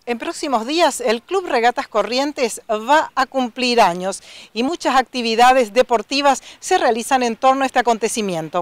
En próximos días el Club Regatas Corrientes va a cumplir años y muchas actividades deportivas se realizan en torno a este acontecimiento.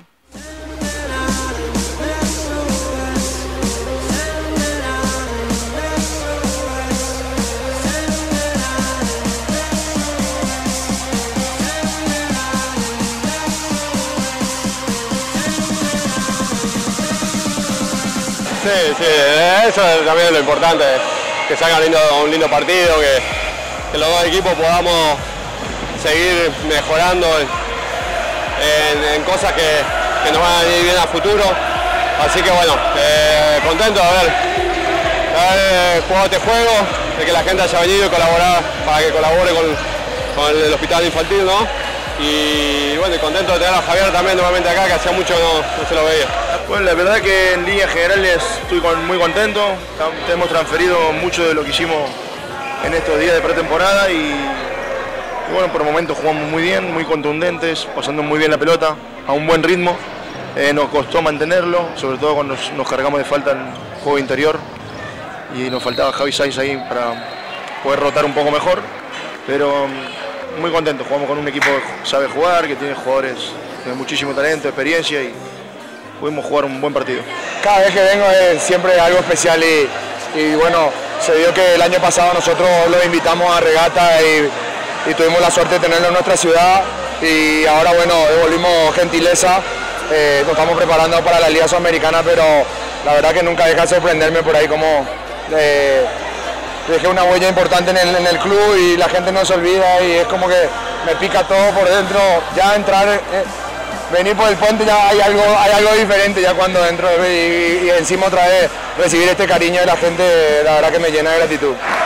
Sí, eso también es lo importante, que salga un lindo partido, que los dos equipos podamos seguir mejorando en cosas que nos van a ir bien a futuro. Así que bueno, contento de haber jugado este juego, de que la gente haya venido y colaborar para que colabore con el hospital infantil, ¿no? Y bueno, contento de tener a Javier también nuevamente acá, que hacía mucho no se lo veía. Bueno, la verdad que en líneas generales estoy muy contento. Hemos transferido mucho de lo que hicimos en estos días de pretemporada y bueno, por momentos jugamos muy bien, muy contundentes, pasando muy bien la pelota, a un buen ritmo. Nos costó mantenerlo, sobre todo cuando nos cargamos de falta en juego interior y nos faltaba Javi Sainz ahí para poder rotar un poco mejor, pero muy contento. Jugamos con un equipo que sabe jugar, que tiene jugadores de muchísimo talento, experiencia y pudimos jugar un buen partido. Cada vez que vengo es siempre algo especial y bueno, se dio que el año pasado nosotros los invitamos a regata y tuvimos la suerte de tenerlo en nuestra ciudad y ahora bueno, devolvimos gentileza, nos estamos preparando para la Liga Sudamericana, pero la verdad que nunca deja de sorprenderme por ahí como dejé una huella importante en el club y la gente no se olvida y es como que me pica todo por dentro, ya entrar, venir por el puente ya hay algo diferente ya cuando entro y encima otra vez recibir este cariño de la gente, la verdad que me llena de gratitud.